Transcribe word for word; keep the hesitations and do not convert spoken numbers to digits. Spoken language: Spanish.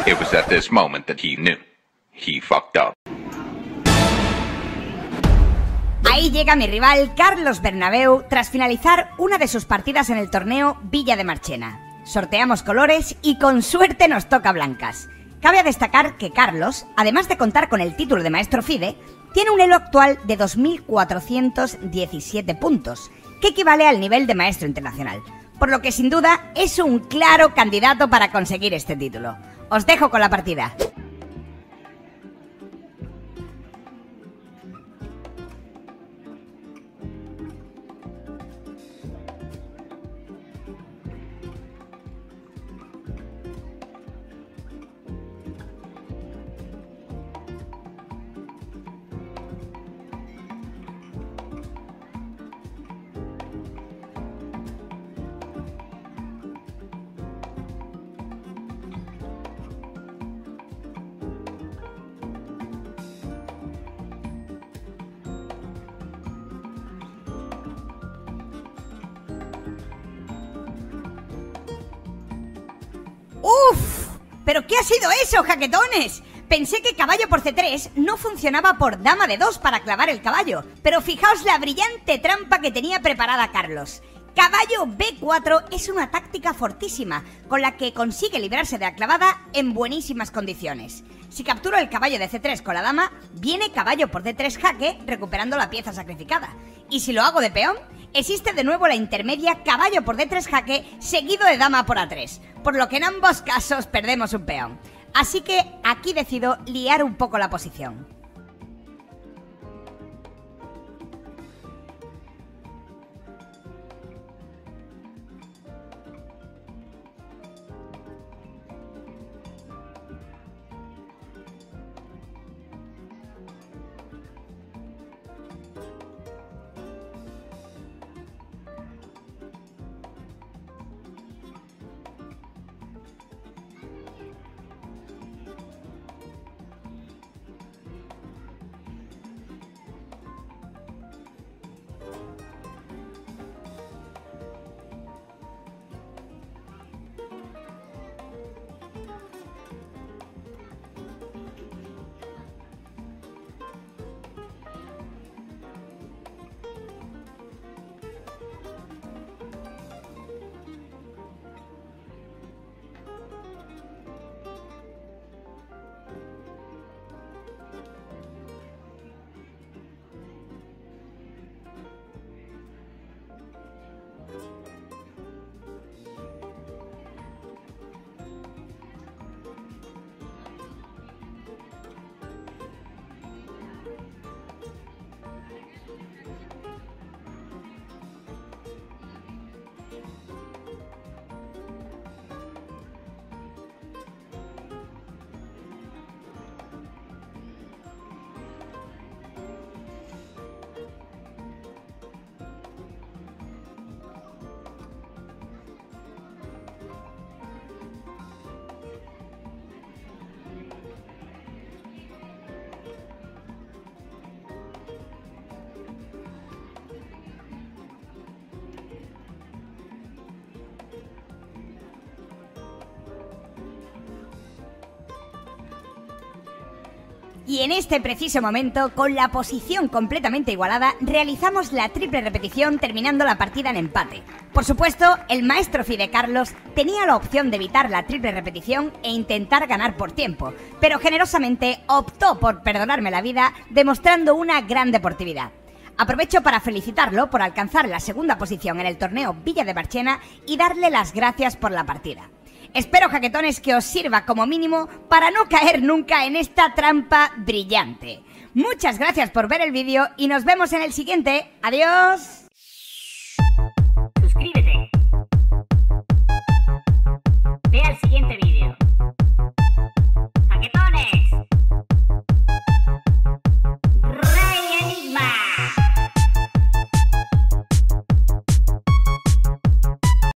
It was at this moment that he knew. He fucked up. Ahí llega mi rival Carlos Bernabéu tras finalizar una de sus partidas en el torneo Villa de Marchena. Sorteamos colores y con suerte nos toca blancas. Cabe destacar que Carlos, además de contar con el título de maestro FIDE, tiene un elo actual de dos mil cuatrocientos diecisiete puntos, que equivale al nivel de maestro internacional, por lo que sin duda es un claro candidato para conseguir este título. Os dejo con la partida. ¡Uf! ¿Pero qué ha sido eso, jaquetones? Pensé que caballo por ce tres no funcionaba por dama de dos para clavar el caballo, pero fijaos la brillante trampa que tenía preparada Carlos. Caballo be cuatro es una táctica fortísima, con la que consigue librarse de la clavada en buenísimas condiciones. Si capturo el caballo de ce tres con la dama, viene caballo por de tres jaque, recuperando la pieza sacrificada. Y si lo hago de peón, existe de nuevo la intermedia caballo por de tres jaque, seguido de dama por a tres, por lo que en ambos casos perdemos un peón. Así que aquí decido liar un poco la posición. Y en este preciso momento, con la posición completamente igualada, realizamos la triple repetición terminando la partida en empate. Por supuesto, el maestro FIDE Carlos tenía la opción de evitar la triple repetición e intentar ganar por tiempo, pero generosamente optó por perdonarme la vida demostrando una gran deportividad. Aprovecho para felicitarlo por alcanzar la segunda posición en el torneo Villa de Marchena y darle las gracias por la partida. Espero, jaquetones, que os sirva como mínimo para no caer nunca en esta trampa brillante. Muchas gracias por ver el vídeo y nos vemos en el siguiente. ¡Adiós! Suscríbete. Ve al siguiente vídeo.